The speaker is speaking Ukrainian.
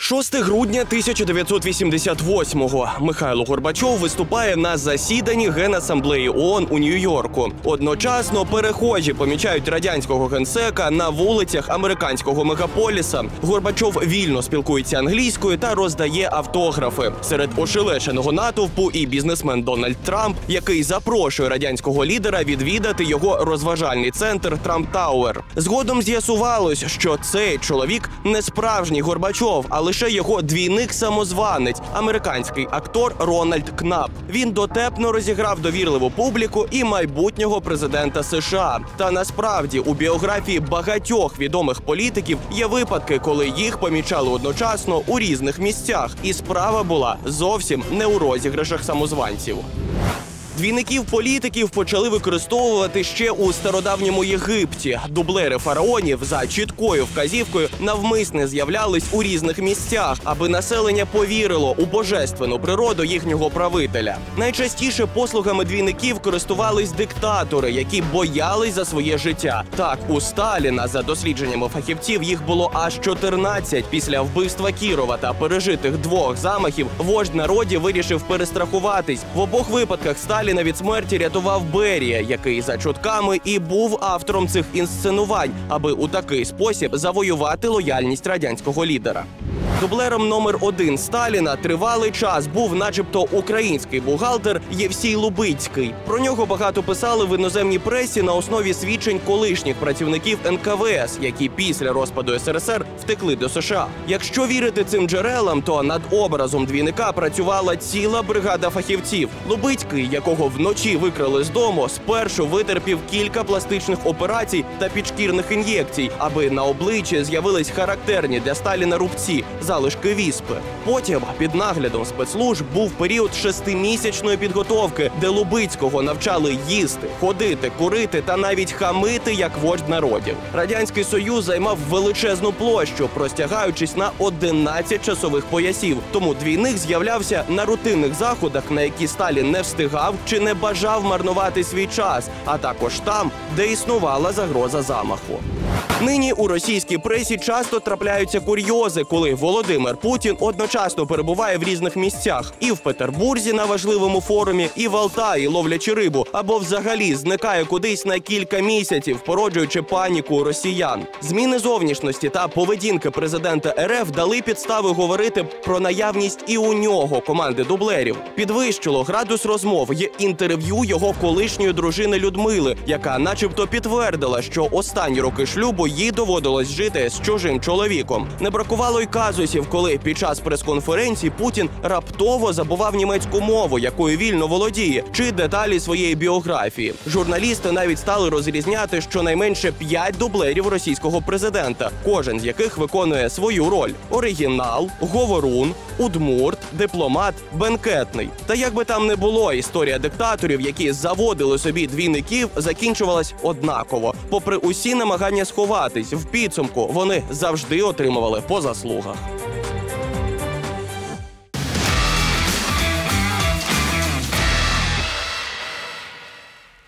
6 грудня 1988-го. Михайло Горбачов виступає на засіданні Генасамблеї ООН у Нью-Йорку. Одночасно перехожі помічають радянського генсека на вулицях американського мегаполіса. Горбачов вільно спілкується англійською та роздає автографи. Серед ошелешеного натовпу і бізнесмен Дональд Трамп, який запрошує радянського лідера відвідати його розважальний центр Трамп Тауер. Згодом з'ясувалось, що цей чоловік не справжній Горбачов, а лише його двійник-самозванець, американський актор Рональд Кнап. Він дотепно розіграв довірливу публіку і майбутнього президента США. Та насправді у біографії багатьох відомих політиків є випадки, коли їх помічали одночасно у різних місцях. І справа була зовсім не у розіграшах самозванців. Двійників політиків почали використовувати ще у стародавньому Єгипті. Дублери фараонів за чіткою вказівкою навмисне з'являлись у різних місцях, аби населення повірило у божественну природу їхнього правителя. Найчастіше послугами двійників користувались диктатори, які боялись за своє життя. Так, у Сталіна, за дослідженнями фахівців, їх було аж 14. Після вбивства Кірова та пережитих 2 замахів вождь народів вирішив перестрахуватись. В обох випадках Сталіна від смерті рятував Берія, який за чутками і був автором цих інсценувань, аби у такий спосіб завоювати лояльність радянського лідера. Дублером номер 1 Сталіна тривалий час був начебто український бухгалтер Євсій Лубицький. Про нього багато писали в іноземній пресі на основі свідчень колишніх працівників НКВС, які після розпаду СРСР втекли до США. Якщо вірити цим джерелам, то над образом двійника працювала ціла бригада фахівців. Лубицький, якого вночі викрали з дому, спершу витерпів кілька пластичних операцій та підшкірних ін'єкцій, аби на обличчі з'явились характерні для Сталіна рубці – залишки віспи. Потім, під наглядом спецслужб, був період 6-місячної підготовки, де Лубицького навчали їсти, ходити, курити та навіть хамити як вождь народів. Радянський Союз займав величезну площу, простягаючись на 11 часових поясів. Тому двійник з'являвся на рутинних заходах, на які Сталін не встигав чи не бажав марнувати свій час, а також там, де існувала загроза замаху. Нині у російській пресі часто трапляються курйози, коли Володимир Путін одночасно перебуває в різних місцях. І в Петербурзі на важливому форумі, і в Алтаї, ловлячи рибу, або взагалі зникає кудись на кілька місяців, породжуючи паніку у росіян. Зміни зовнішності та поведінки президента РФ дали підстави говорити про наявність і у нього команди дублерів. Підвищило градус розмов й інтерв'ю його колишньої дружини Людмили, яка начебто підтвердила, що останні роки шлюбу їй доводилось жити з чужим чоловіком. Не бракувало й казусів, коли під час прес-конференції Путін раптово забував німецьку мову, якою вільно володіє, чи деталі своєї біографії. Журналісти навіть стали розрізняти щонайменше 5 дублерів російського президента, кожен з яких виконує свою роль – оригінал, говорун, удмурт, дипломат, бенкетний. Та як би там не було, історія диктаторів, які заводили собі двійників, закінчувалась однаково. Попри усі намагання сховатись, в підсумку вони завжди отримували по заслугах.